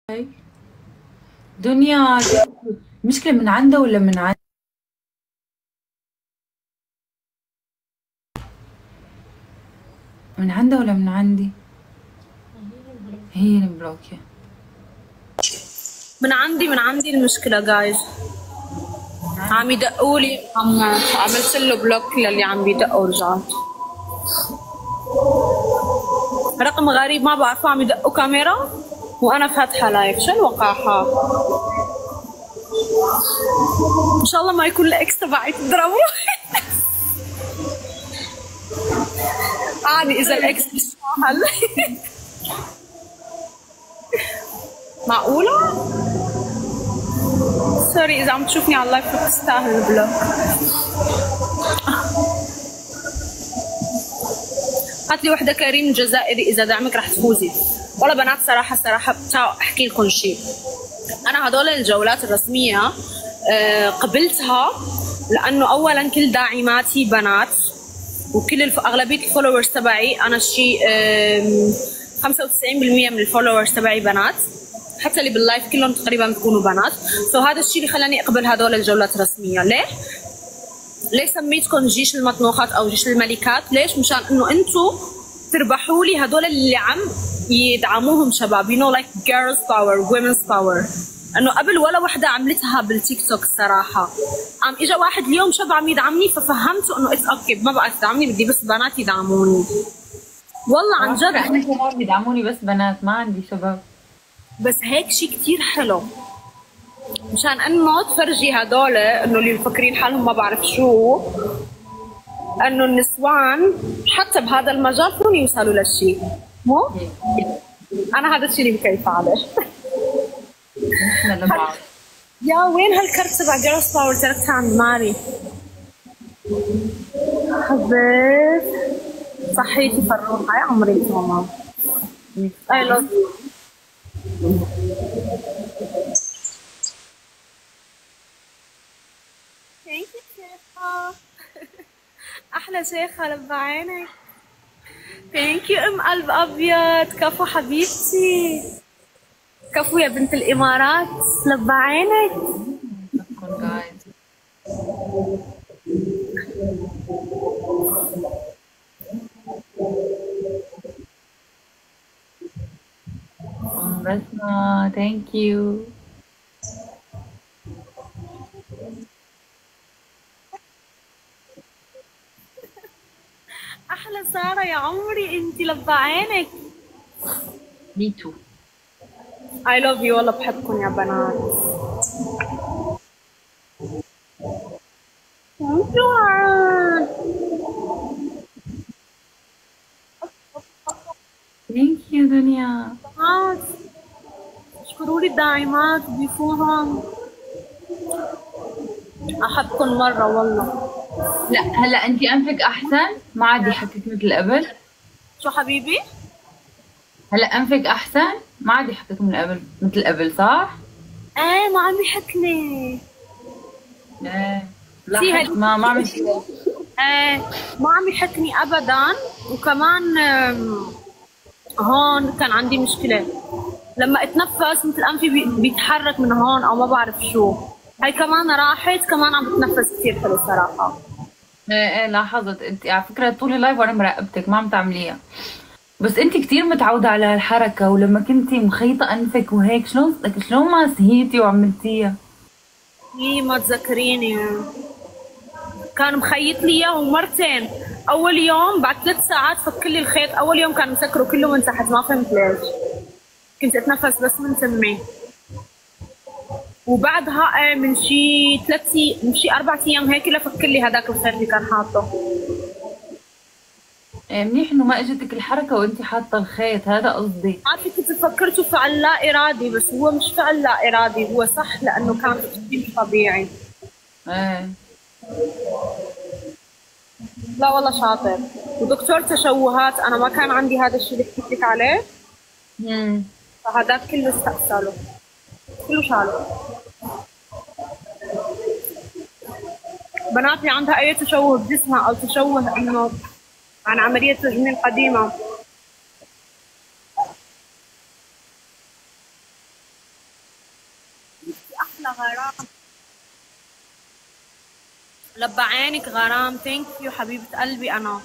دنيا، المشكلة من عندها ولا من عندي؟ من عندها ولا من عندي؟ هي المبلوكة. من عندي المشكلة جايز. عم يدقولي، عملت له بلوك للي عم بيدقوا رجعت. رقم غريب ما بعرفه، عم يدقوا كاميرا وانا فاتحة لايف. شو الوقاحة؟ ان شاء الله ما يكون الاكس تبعي تضربه. عادي اذا الاكس بيستاهل. معقولة؟ سوري اذا عم تشوفني على اللايف بتستاهل البلوك. هات لي وحده كريم جزائري، اذا دعمك رح تفوزي. والله بنات صراحه بتاع احكي لكم شيء. انا هدول الجولات الرسميه قبلتها لانه اولا كل داعماتي بنات، وكل اغلبيه الفولورز تبعي انا شيء 95% من الفولورز تبعي بنات، حتى اللي باللايف كلهم تقريبا بيكونوا بنات. هذا الشيء اللي خلاني اقبل هدول الجولات الرسميه. ليه سميتكم جيش المطنوخات او جيش الملكات؟ ليش؟ مشان انه انتم تربحوا لي هدول اللي عم يدعموهم شباب. You know like girls power, women's power. انه قبل ولا وحده عملتها بالتيك توك الصراحه. قام اجى واحد اليوم شاب عم يدعمني ففهمته انه اتس اوكي، ما بقى تدعمني، بدي بس بنات يدعموني. والله عن جد انا كمان بيدعموني بس بنات، ما عندي شباب. بس هيك شيء كثير حلو، مشان انه تفرجي هدول انه اللي مفكرين حالهم ما بعرف شو، انه النسوان حتى بهذا المجال فيهم يوصلوا للشيء. مو؟ انا هذا الشيء اللي بكيف عليه. يا وين هالكرت تبع جيرلز باور؟ تركتها عند ماري. حبيت صحيتي فروحه يا عمري ماما. I love you. Thank you شيخة. أحلى شيخة لبى عينك. Thank you أم قلب أبيض. كفو حبيبتي، كفو يا بنت الإمارات، لبى عينك. بسمة ثانك يو. أحلى سارة يا عمري، أنتي لبى عينك. مي تو. I love you والله، بحبكم يا بنات. ثانك يو دنيا. بنات اشكروا لي الداعمات ضيفوهم، أحبكم مرة والله. لا هلا انت انفك احسن، ما عاد يحكك مثل قبل. شو حبيبي؟ هلا انفك احسن، ما عاد يحكك من قبل مثل قبل، صح؟ ايه ما عم يحكني. ايه لاحظت ما عم ايه ما عم يحكني ابدا. وكمان هون كان عندي مشكلة لما اتنفس مثل انفي بيتحرك من هون او ما بعرف شو. هاي كمان راحت، كمان عم بتنفس كثير حلو صراحة. ايه لاحظت. انت على فكرة طول اللايف وانا مراقبتك ما عم تعمليها، بس انت كثير متعودة على هالحركة، ولما كنتي مخيطة انفك وهيك شلون ما سهيتي وعملتيها؟ ايه ما تذكريني، كان مخيط لي اياه مرتين. اول يوم بعد 3 ساعات فك لي الخيط، اول يوم كان مسكره كله من تحت، ما فهمت ليش، كنت اتنفس بس من تمي. وبعدها من شي 4 ايام هيك لفك لي هذاك الخيط اللي كان حاطه. ايه منيح انه ما اجتك الحركة وانت حاطة الخيط، هذا قصدي. عارفه كنت فكرته فعل لا ارادي، بس هو مش فعل لا ارادي، هو صح لانه كان مش طبيعي. ايه لا والله شاطر. ودكتور تشوهات انا ما كان عندي هذا الشيء اللي حكيت لك عليه. فهذاك كله استأصله، كله شاله. بناتي عندها اي تشوه بجسمها او تشوه انه عن عملية تجميل قديمة لغرام. لبى عينك غرام. ثانك يو حبيبة قلبي. أنا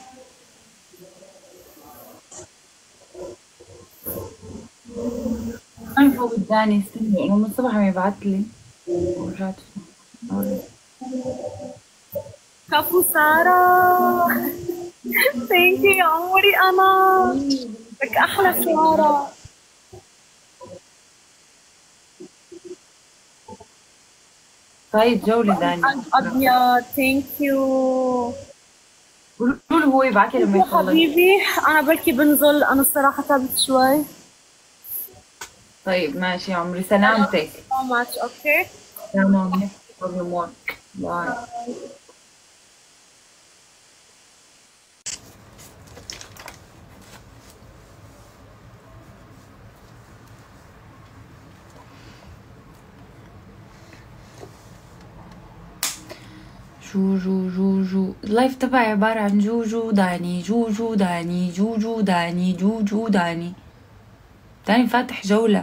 فوق الداني استني لانه من الصبح عم يبعث لي ورجعت كفو سارة. ثانك يو يا عمري. أنا لك أحلى سارة. طيب جولة داني أبيض. ثانك يو. قولوا له هو يبعث لي لما يا يخلص. حبيبي أنا بركي بنزل. أنا الصراحة تعبت شوي. طيب ماشي يا عمري سلامتك. so much. okay. تمام. باي. جو اللايف تبعي عبارة عن جوجو داني جوجو داني جوجو داني جوجو داني. داني فاتح جولة.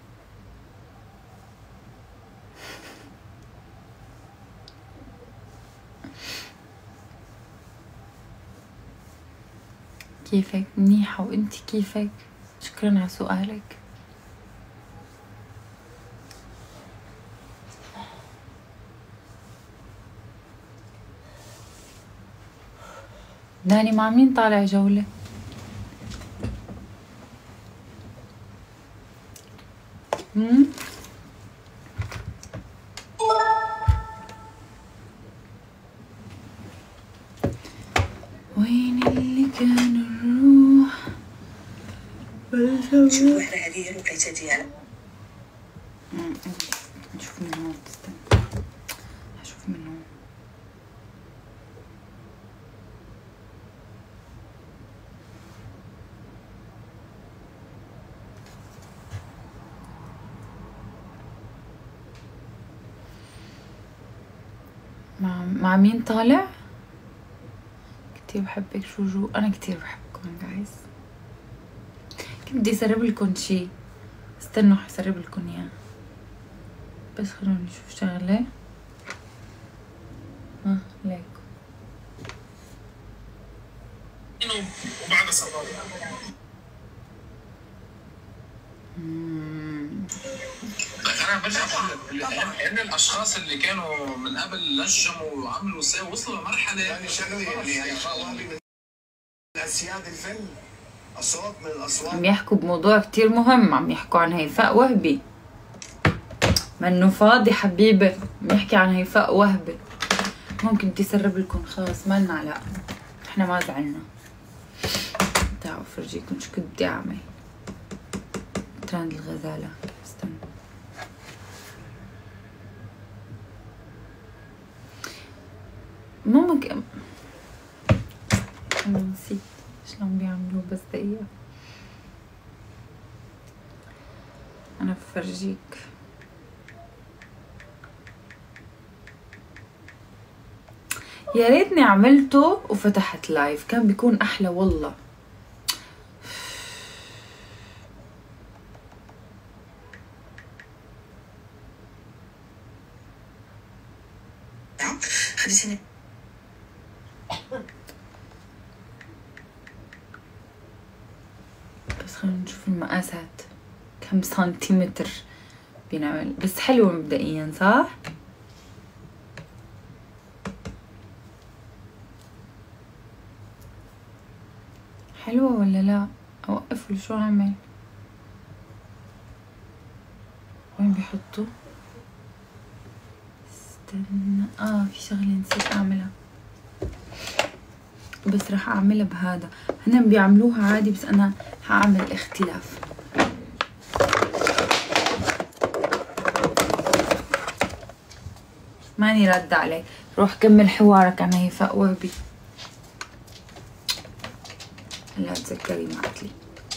كيفك؟ منيحة وانت كيفك؟ شكرا على سؤالك. داني مع مين طالع جولة؟ وين اللي كان الروح شوفوا احنا هذه الوقيته ديالها. نشوف من هون. استنى هشوف من هون. مع مين طالع؟ كتير بحبك جوجو. انا كتير بحبكم جايز. كنت بدي اسرب لكم شي. استنوا حسرب لكم اياه بس خلوني نشوف شغله. ليك وبعد الصلاة انا برجع بقول لك ان الاشخاص اللي كانوا من قبل لجموا وعملوا وصلوا لمرحله يعني شغله اللي هيطلع لي من اسياد الفن اصوات من الاصوات. عم يحكوا بموضوع كتير مهم. عم يحكوا عن هيفاء وهبي. منه فاضي حبيبي. عم يحكي عن هيفاء وهبي. ممكن تسرب لكم خلاص مالنا. لا احنا ما زعلنا. تعالوا فرجيكم شو كنت بدي اعمل. ترند الغزالة. استنى ممكن انا نسيت شلون بيعملوه بس دقيقة. انا بفرجيك. يا ريتني عملته وفتحت لايف كان بيكون احلى والله. بس خلينا نشوف المقاسات كم سنتيمتر بينعمل. بس حلوة مبدئيا صح؟ حلوة ولا لا؟ اوقف ولا شو اعمل؟ وين بيحطوا؟ استنى في شغلة نسيت اعملها بس راح اعملها بهذا. هن بيعملوها عادي بس انا هعمل اختلاف. ماني رد عليك. روح كمل حوارك عن هيفاء وهبي. هلا تذكري معتلي.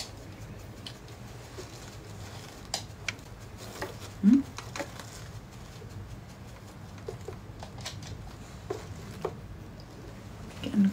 كأنه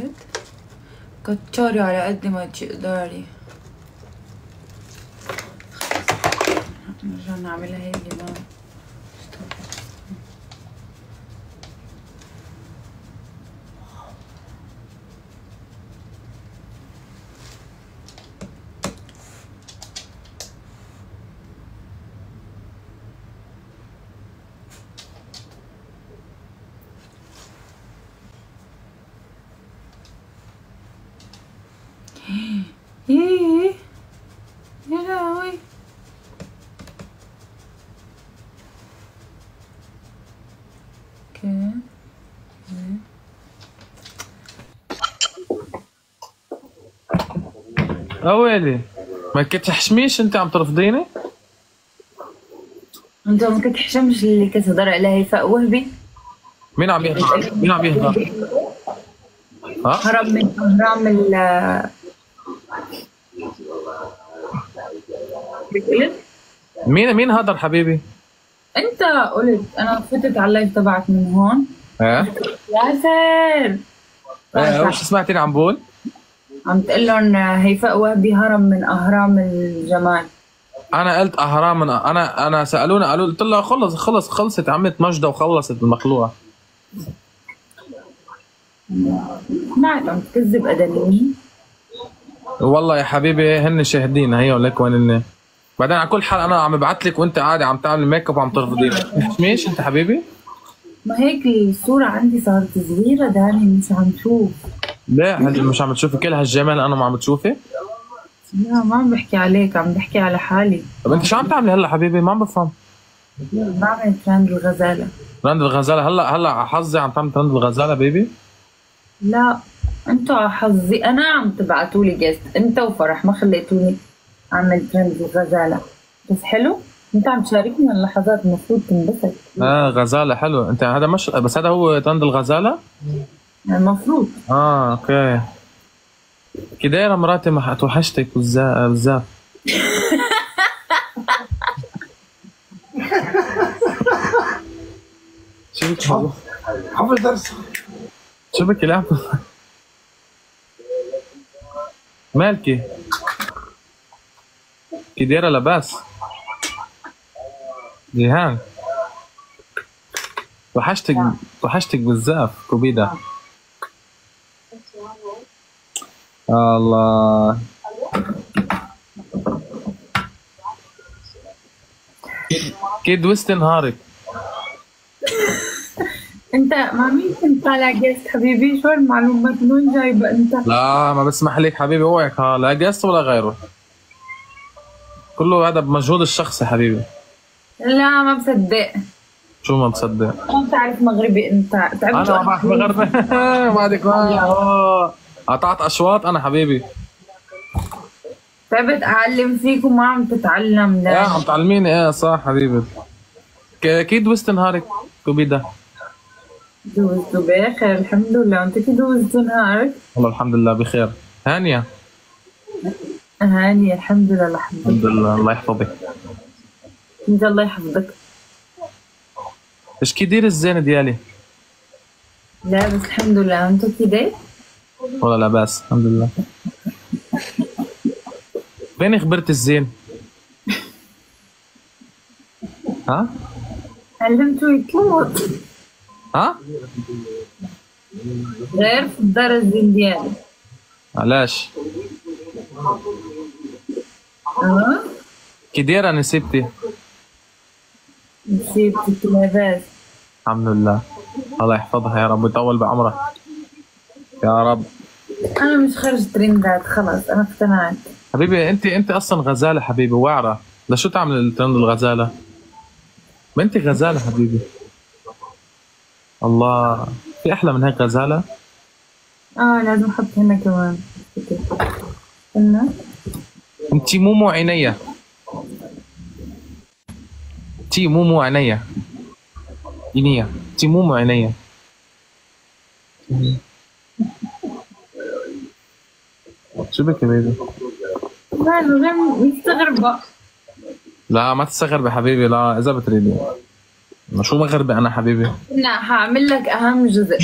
كتري على قد ما تقدري. نرجع نعملها هي اللي ما ايه يا لهوي. اوكي اويلي ما كتحشميش انت عم ترفضيني؟ انت ما كتحشمش اللي كتهضر على هيفاء وهبي؟ مين عم يهضر؟ مين عم يهضر؟ ها؟ هرب من اهرام بتقول؟ مين هدر حبيبي؟ انت قلت انا فتت على اللايف تبعك من هون. ايه؟ ياسر وش سمعتني عم بقول؟ عم تقول لهم هيفاء وهبي هرم من اهرام الجمال. انا قلت اهرام من انا سالوني قالوا قلت لها خلصت عملت مجده وخلصت المخلوقه. سمعت عم تكذب ادمي. والله يا حبيبي هن شاهدين هي ولك وين هن. بعدين على كل حال انا عم ببعث لك وانت قاعده عم تعمل ميك اب وعم ترفضيني. مش انت حبيبي؟ ما هيك الصورة عندي صارت صغيرة داني مش عم تشوف. ليه مش عم تشوفي كل هالجمال انا ما عم تشوفي؟ لا ما عم بحكي عليك عم بحكي على حالي. طب انت شو عم تعملي هلا حبيبي؟ ما عم بفهم. بعمل ترند الغزالة. ترند الغزاله هلا على حظي عم تعمل ترند الغزاله بيبي؟ لا انتوا على حظي انا عم تبعتولي جيست انت وفرح ما خليتوني اعمل ترند الغزالة. بس حلو انت عم تشاركني هاللحظات المفروض تنبسط. غزاله حلو انت هذا مش بس هذا هو ترند الغزاله؟ المفروض. اوكي. كي دايره مراتي ما توحشتك بزاف. شو بك حافظ درس. شو بك لعب؟ مالكي؟ كي دايره لباس؟ جيهان توحشتك بزاف كوبيدا. الله كيد وسط نهارك. انت مع مين كنت طالع جيست حبيبي؟ شو المعلومات من وين جايبه انت؟ لا ما بسمح لك حبيبي اوعك لا جاست ولا غيره. كله هذا بمجهود الشخص يا حبيبي. لا ما بصدق. شو ما بصدق؟ ما بتعرف مغربي انت. تعبت انا ما بعرف مغربي. بعدك قطعت اشواط انا حبيبي. تعبت اعلم فيك وما عم تتعلم. لا عم تعلميني ايه صح حبيبي. اكيد وسط نهارك كوبيدا. دوزتوا بخير الحمد لله. انت كيف دوزتوا نهارك؟ والله الحمد لله بخير. هانية هاني الحمد لله. الحمد لله الله يحفظك. انت الله يحفظك. ايش كيدير الزين ديالي؟ لا بس الحمد لله. انتو كده؟ والله لا باس الحمد لله. فين خبرت الزين؟ ها؟ علمته يطلط. ها؟ غير في الدار الزين ديالي. علاش؟ كي دايرة نسيبتي؟ نسيبتك لاباس. الحمد لله الله يحفظها يا رب ويطول بعمرها يا رب. انا مش خرج ترندات خلاص انا اقتنعت. حبيبي انت اصلا غزاله حبيبي واعره. لشو تعمل الترند الغزاله؟ ما انت غزاله حبيبي. الله في احلى من هيك غزاله؟ لازم احط هنا كمان. استنى. انت مومو عينيا. تي مومو عينيا. عينيا تي مومو عينيا. شو بك يا بيبي؟ لا غير مستغربة. لا ما تستغربي حبيبي لا اذا بتريدي. شو مغربي انا حبيبي؟ لا هعمل لك اهم جزء.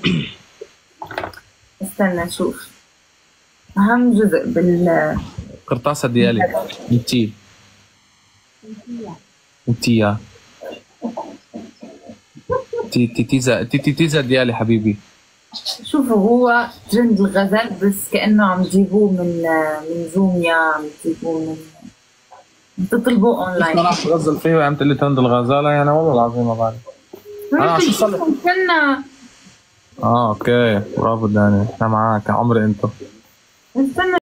استنى شوف. اهم جزء قرطاسة ديالي انتي يا تيزا ديالي حبيبي. شوفوا هو ترند الغزل بس كأنه عم تجيبوه من زوميا، عم تجيبوه من تطلبوه اونلاين. راح تغزل فيه وعم تقول لي ترند الغزاله، يعني والله العظيم ما بعرف. انا شو صار؟ استنى. اوكي برافو داني، احنا معك يا عمري انتو. استنى